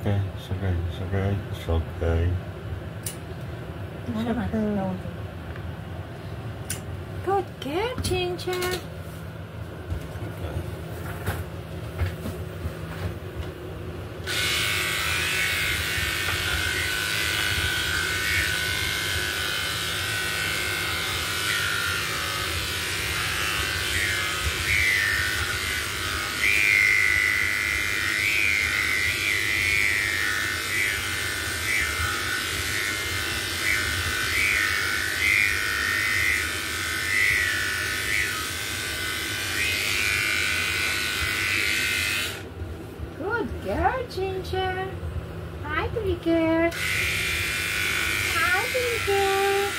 okay. It's okay. It's okay. It's okay. It's okay. Good girl, Ginger. Good girl, Ginger. Hi, pretty girl. Hi, pretty girl.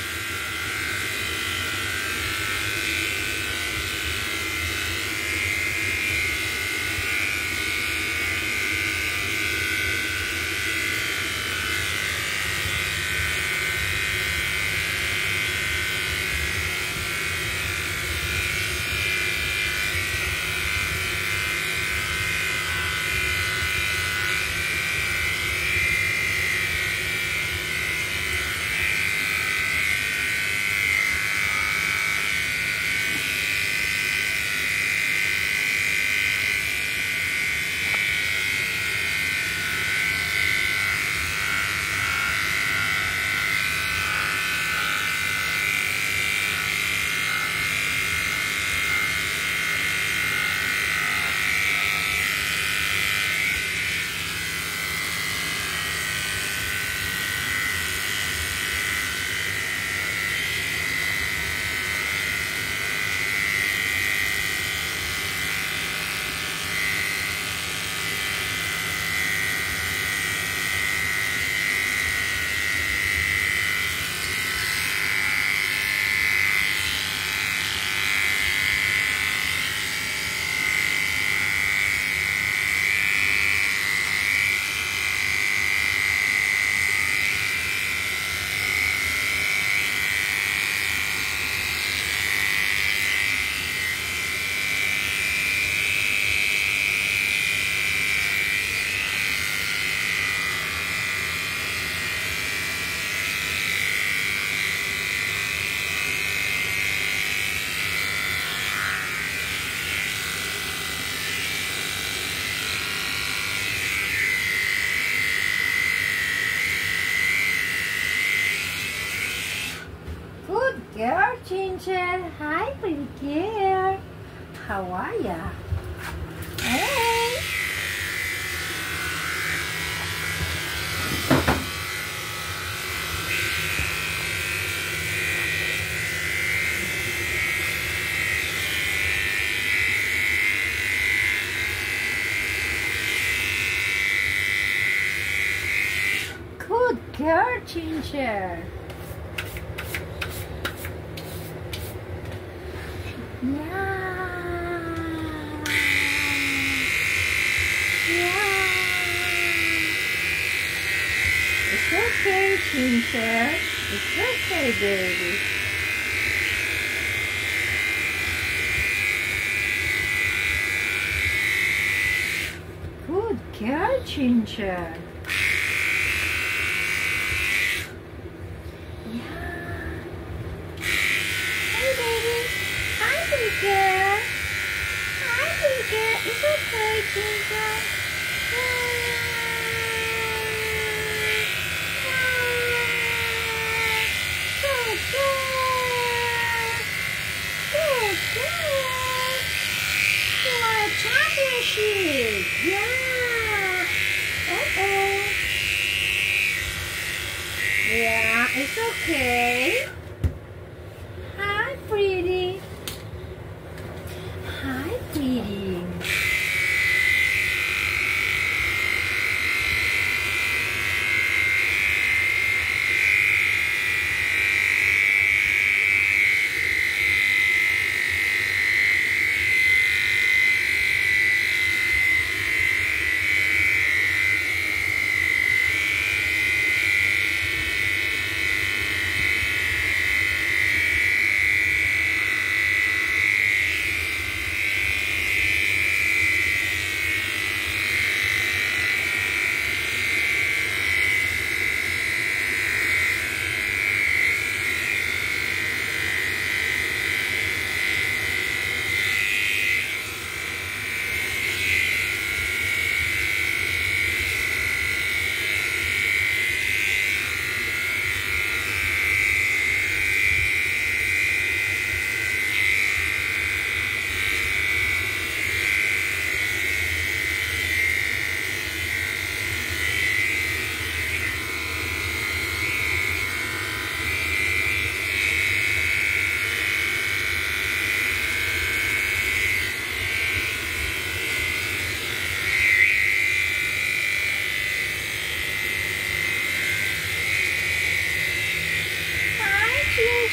Good girl, Ginger. Hi, pretty girl. How are ya? Hey. Good girl, Ginger. Yeah. Yeah. It's okay, Ginger. It's okay, baby. Good girl, Ginger. Yeah. Hey, baby. Hi, pretty girl. Hi, pretty girl. It's okay, Ginger. Good girl. Good girl. You want a championship? Yeah. Uh-oh. Yeah, it's okay. Hi, pretty. Hi, pretty.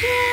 Yeah.